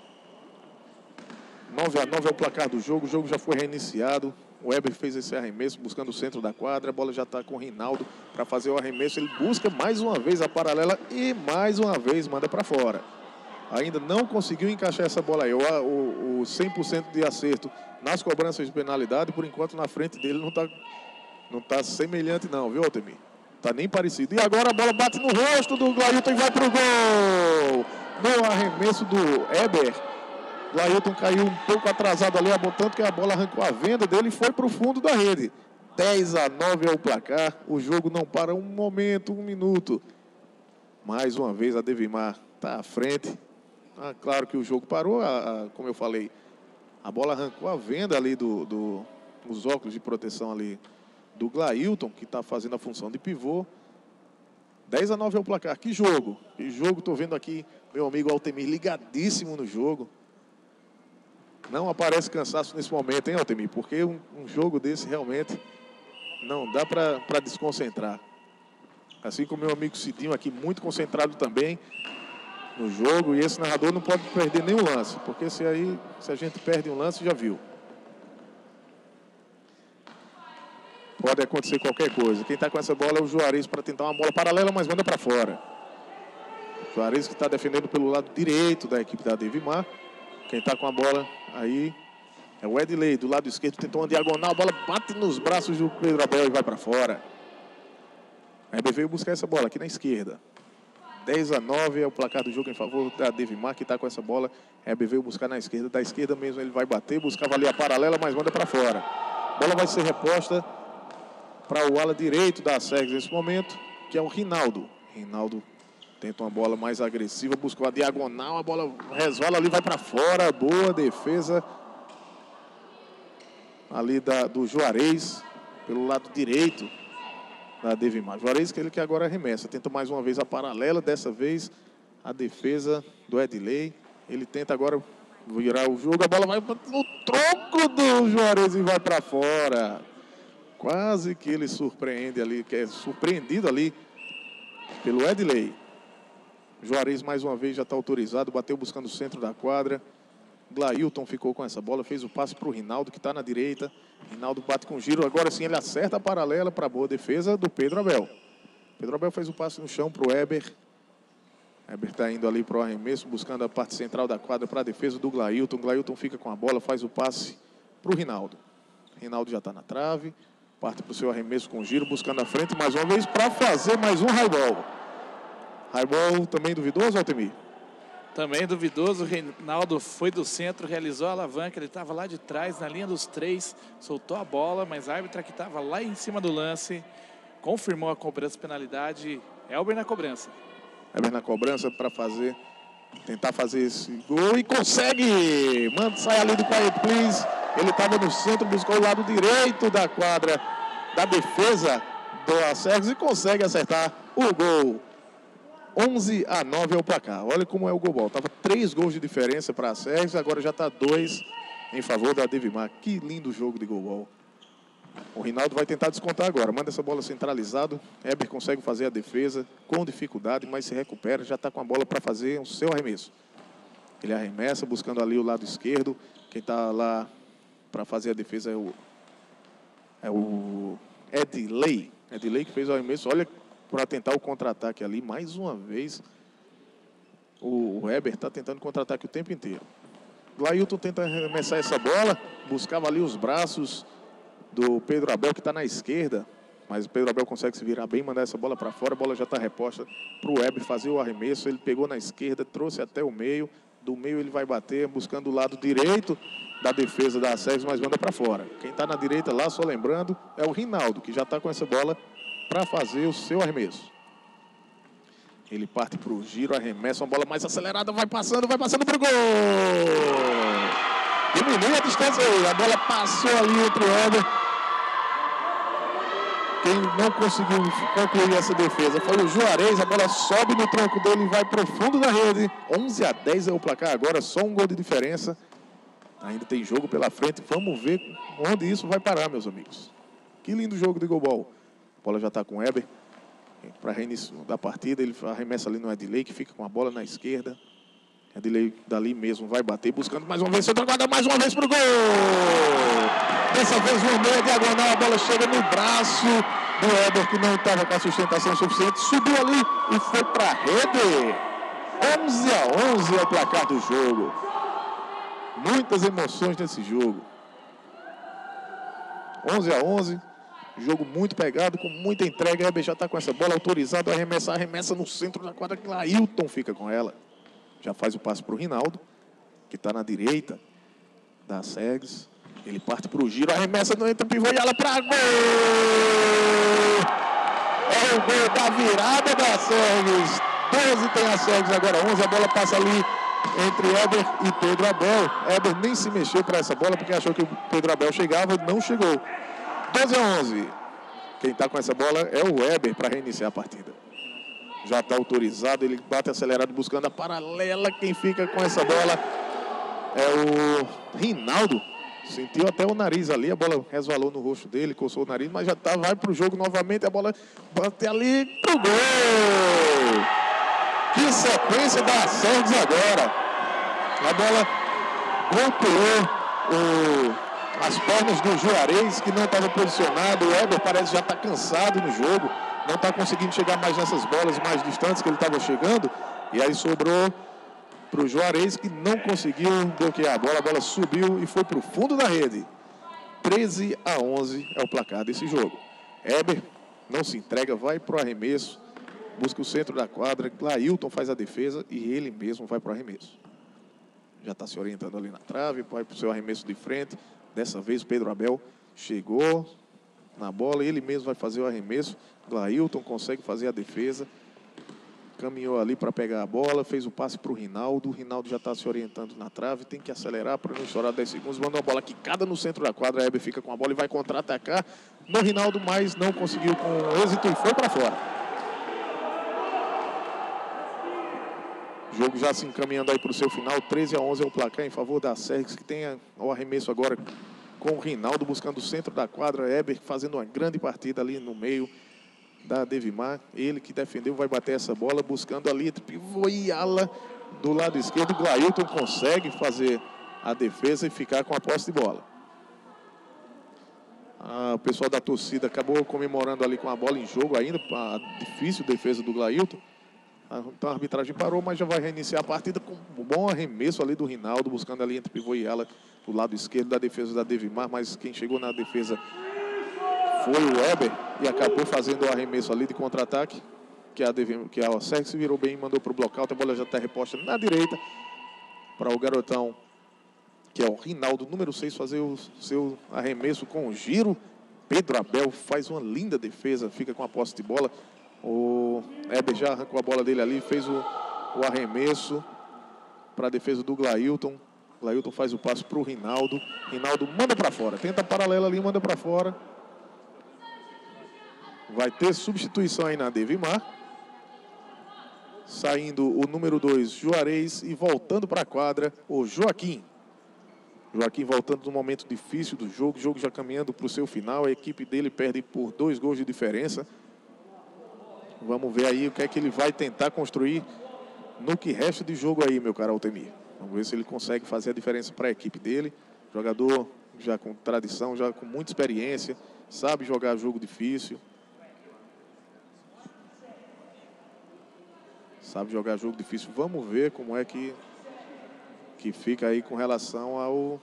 9-9 é o placar do jogo, o jogo já foi reiniciado. O Weber fez esse arremesso buscando o centro da quadra, a bola já está com o Rinaldo para fazer o arremesso. Ele busca mais uma vez a paralela e mais uma vez manda para fora. Ainda não conseguiu encaixar essa bola aí. O 100% de acerto nas cobranças de penalidade, por enquanto na frente dele não tá semelhante não, viu, Altemir? Tá nem parecido. E agora a bola bate no rosto do Glailton e vai pro gol! No arremesso do Weber. Glailton caiu um pouco atrasado ali, tanto que a bola arrancou a venda dele e foi para o fundo da rede. 10-9 é o placar. O jogo não para um momento, um minuto. Mais uma vez a Devimar está à frente. Claro que o jogo parou, como eu falei, a bola arrancou a venda ali dos óculos de proteção ali do Glailton, que está fazendo a função de pivô. 10-9 é o placar. Que jogo! Que jogo, estou vendo aqui meu amigo Altemir ligadíssimo no jogo. Não aparece cansaço nesse momento, hein, Altemir? Porque um jogo desse realmente não dá para desconcentrar. Assim como meu amigo Cidinho aqui, muito concentrado também no jogo. E esse narrador não pode perder nenhum lance, porque se a gente perde um lance, já viu. Pode acontecer qualquer coisa. Quem está com essa bola é o Juarez para tentar uma bola paralela, mas manda para fora. Juarez que está defendendo pelo lado direito da equipe da Devimar. Quem está com a bola aí é o Edilei, do lado esquerdo, tentou uma diagonal, a bola bate nos braços do Pedro Abel e vai para fora. A RB veio buscar essa bola aqui na esquerda. 10-9 é o placar do jogo em favor da Devimar, que está com essa bola. A RB veio buscar na esquerda, da esquerda mesmo ele vai bater, buscava ali a paralela, mas manda para fora. A bola vai ser reposta para o ala direito da SEGS nesse momento, que é o Rinaldo. Rinaldo tenta uma bola mais agressiva, buscou a diagonal, a bola resvala ali, vai para fora. Boa defesa ali do Juarez, pelo lado direito da Devimar. Juarez que ele que agora arremessa, tenta mais uma vez a paralela, dessa vez a defesa do Edilei. Ele tenta agora virar o jogo, a bola vai no tronco do Juarez e vai para fora. Quase que ele surpreende ali, que é surpreendido ali pelo Edilei. Juarez mais uma vez já está autorizado, bateu buscando o centro da quadra. Glailton ficou com essa bola, fez o passe para o Rinaldo, que está na direita. Rinaldo bate com giro, agora sim ele acerta a paralela para a boa defesa do Pedro Abel. Pedro Abel fez o passe no chão para o Weber. Weber está indo ali para o arremesso, buscando a parte central da quadra para a defesa do Glailton. Glailton fica com a bola, faz o passe para o Rinaldo. Rinaldo já está na trave, parte para o seu arremesso com giro, buscando a frente mais uma vez para fazer mais um highball. Highball também duvidoso, Altemir? Também duvidoso. O Reinaldo foi do centro, realizou a alavanca. Ele estava lá de trás, na linha dos 3, soltou a bola, mas a árbitra que estava lá em cima do lance confirmou a cobrança, penalidade. Elber na cobrança. Elber na cobrança para tentar fazer esse gol e consegue! Manda, sai ali do quiet, please. Ele estava no centro, buscou o lado direito da quadra da defesa do SEGS e consegue acertar o gol. 11-9 é o placar. Olha como é o golbol. Tava 3 gols de diferença para a SEGS, agora já está 2 em favor da Devimar. Que lindo jogo de golbol. O Rinaldo vai tentar descontar agora. Manda essa bola centralizado. Heber consegue fazer a defesa com dificuldade, mas se recupera. Já está com a bola para fazer o seu arremesso. Ele arremessa, buscando ali o lado esquerdo. Quem está lá para fazer a defesa é o Edley. Edley que fez o arremesso. Olha, para tentar o contra-ataque ali. Mais uma vez, o Heber está tentando contra-ataque o tempo inteiro. Glailton tenta arremessar essa bola. Buscava ali os braços do Pedro Abel, que está na esquerda, mas o Pedro Abel consegue se virar bem, mandar essa bola para fora. A bola já está reposta para o Heber fazer o arremesso. Ele pegou na esquerda, trouxe até o meio. Do meio ele vai bater, buscando o lado direito da defesa da SEGS, mas manda para fora. Quem está na direita lá, só lembrando, é o Rinaldo, que já está com essa bola para fazer o seu arremesso. Ele parte para o giro, arremessa uma bola mais acelerada, vai passando para o gol! Diminui a distância aí, a bola passou ali entre o Heber. Quem não conseguiu concluir essa defesa foi o Juarez. A bola sobe no tronco dele e vai para o fundo da rede. 11-10 é o placar agora, só um gol de diferença. Ainda tem jogo pela frente. Vamos ver onde isso vai parar, meus amigos. Que lindo jogo de goalball. A bola já está com o Heber. Para reinício da partida, ele arremessa ali no Edley, que fica com a bola na esquerda. Edley dali mesmo vai bater, buscando mais uma vez, centro guarda mais uma vez para o gol! Dessa vez uma meia diagonal, a bola chega no braço do Heber, que não estava com a sustentação suficiente, subiu ali e foi para a rede. 11-11 é o placar do jogo. Muitas emoções nesse jogo. 11-11, jogo muito pegado, com muita entrega. Heber já está com essa bola autorizada, arremessa no centro da quadra, que Glailton fica com ela. Já faz o passe para o Rinaldo, que está na direita da SEGS. Ele parte para o giro, arremessa no entra, pivô e ela para gol! É o gol da virada da SEGS. 12 tem a SEGS, agora 11. A bola passa ali entre Heber e Pedro Abel. Heber nem se mexeu para essa bola, porque achou que o Pedro Abel chegava, não chegou. 12-11. Quem está com essa bola é o Heber para reiniciar a partida. Já está autorizado, ele bate acelerado buscando a paralela. Quem fica com essa bola é o Rinaldo. Sentiu até o nariz ali, a bola resvalou no rosto dele, coçou o nariz, mas já tá, vai pro jogo novamente, a bola bate ali pro gol! Que sequência da SEGS agora! A bola golpeou as pernas do Juarez, que não estava posicionado. O Heber parece já tá cansado no jogo. Não está conseguindo chegar mais nessas bolas mais distantes que ele estava chegando. E aí sobrou para o Juarez, que não conseguiu bloquear a bola subiu e foi para o fundo da rede. 13-11 é o placar desse jogo. Heber não se entrega, vai para o arremesso, busca o centro da quadra. Glailton faz a defesa e ele mesmo vai para o arremesso. Já está se orientando ali na trave, vai para o seu arremesso de frente. Dessa vez o Pedro Abel chegou na bola, ele mesmo vai fazer o arremesso. Glailton consegue fazer a defesa, caminhou ali para pegar a bola, fez o passe para o Rinaldo. O Rinaldo já está se orientando na trave, tem que acelerar para não estourar 10 segundos. Mandou a bola quicada no centro da quadra. A Heber fica com a bola e vai contra-atacar no Rinaldo, mas não conseguiu com êxito e foi para fora. O jogo já se encaminhando aí para o seu final. 13-11 é o placar em favor da SEGS, que tem o arremesso agora com o Rinaldo buscando o centro da quadra. Heber fazendo uma grande partida ali no meio da Devimar. Ele que defendeu vai bater essa bola, buscando ali entre pivô e ala do lado esquerdo. O Glailton consegue fazer a defesa e ficar com a posse de bola. O pessoal da torcida acabou comemorando ali com a bola em jogo ainda, a difícil defesa do Glailton. Então a arbitragem parou, mas já vai reiniciar a partida com um bom arremesso ali do Rinaldo, buscando ali entre pivô e ala do lado esquerdo da defesa da Devimar, mas quem chegou na defesa foi o Heber e acabou fazendo o arremesso ali de contra-ataque, que a SEGS se virou bem e mandou para o blockout. A bola já está reposta na direita para o garotão, que é o Rinaldo, número 6, fazer o seu arremesso com o giro. Pedro Abel faz uma linda defesa, fica com a posse de bola. O Heber já arrancou a bola dele ali, fez o arremesso para a defesa do Glailton. Glailton faz o passe para o Rinaldo. Rinaldo manda para fora, tenta a paralela ali, manda para fora. Vai ter substituição aí na Devimar. Saindo o número 2, Juarez, e voltando para a quadra, o Joaquim. Joaquim voltando num momento difícil do jogo, o jogo já caminhando para o seu final, a equipe dele perde por 2 gols de diferença. Vamos ver aí o que é que ele vai tentar construir no que resta de jogo aí, meu caro Altemir. Vamos ver se ele consegue fazer a diferença para a equipe dele. Jogador já com tradição, já com muita experiência, sabe jogar jogo difícil. Sabe jogar jogo difícil. Vamos ver como é que fica aí com relação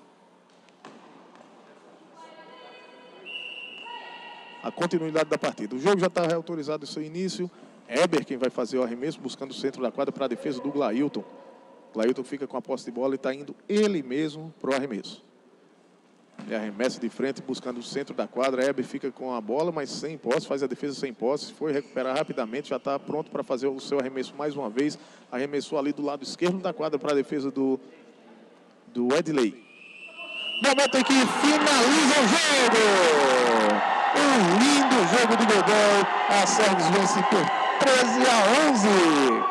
a continuidade da partida. O jogo já está reautorizado no seu início. Heber quem vai fazer o arremesso, buscando o centro da quadra para a defesa do Glailton. Glailton fica com a posse de bola e está indo ele mesmo para o arremesso. Ele arremessa de frente, buscando o centro da quadra. Heber fica com a bola, mas sem posse, faz a defesa sem posse. Foi recuperar rapidamente, já está pronto para fazer o seu arremesso mais uma vez. Arremessou ali do lado esquerdo da quadra para a defesa do Edley. Momento em que finaliza o jogo. Um lindo jogo de Gogol. A Sergos vence por 13-11.